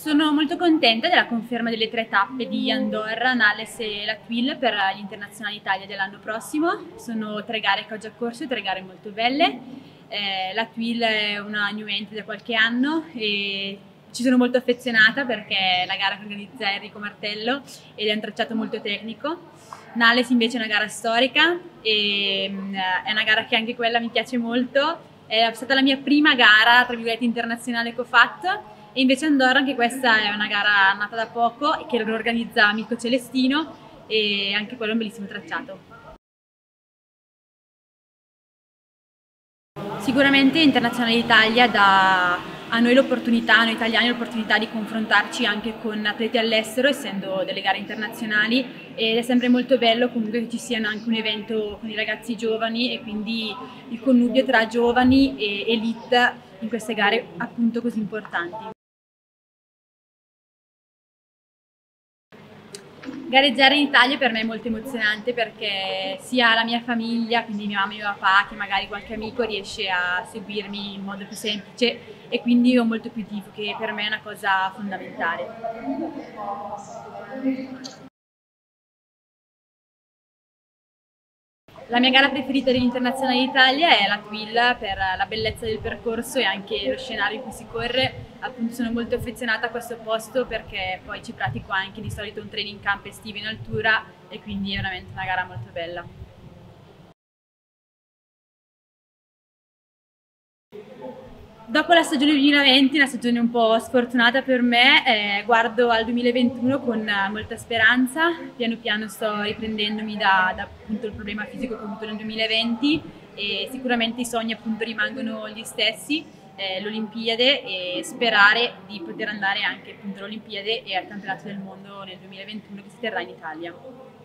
Sono molto contenta della conferma delle 3 tappe di Andorra, Nales e la Twill per gli Internazionali Italia dell'anno prossimo. Sono 3 gare che ho già corso, 3 gare molto belle. La Twill è una new entry da qualche anno e ci sono molto affezionata perché è la gara che organizza Enrico Martello ed è un tracciato molto tecnico. Nales invece è una gara storica e è una gara che anche quella mi piace molto. È stata la mia prima gara, tra virgolette, internazionale che ho fatto. E invece Andorra, anche questa è una gara nata da poco e che lo organizza Amico Celestino e anche quello è un bellissimo tracciato. Sicuramente Internazionale d'Italia dà a noi l'opportunità, a noi italiani l'opportunità di confrontarci anche con atleti all'estero, essendo delle gare internazionali, ed è sempre molto bello comunque che ci sia anche un evento con i ragazzi giovani e quindi il connubio tra giovani e elite in queste gare appunto così importanti. Gareggiare in Italia per me è molto emozionante perché sia la mia famiglia, quindi mia mamma e mio papà, che magari qualche amico riesce a seguirmi in modo più semplice e quindi ho molto più tifo, che per me è una cosa fondamentale. La mia gara preferita dell'Internazionale d'Italia è la Twill per la bellezza del percorso e anche lo scenario in cui si corre. Appunto sono molto affezionata a questo posto perché poi ci pratico anche di solito un training camp estivo in altura e quindi è veramente una gara molto bella. Dopo la stagione 2020, una stagione un po' sfortunata per me, guardo al 2021 con molta speranza. Piano piano sto riprendendomi da appunto il problema fisico che ho avuto nel 2020 e sicuramente i sogni appunto rimangono gli stessi, l'Olimpiade, e sperare di poter andare anche appunto all'Olimpiade e al campionato del mondo nel 2021 che si terrà in Italia.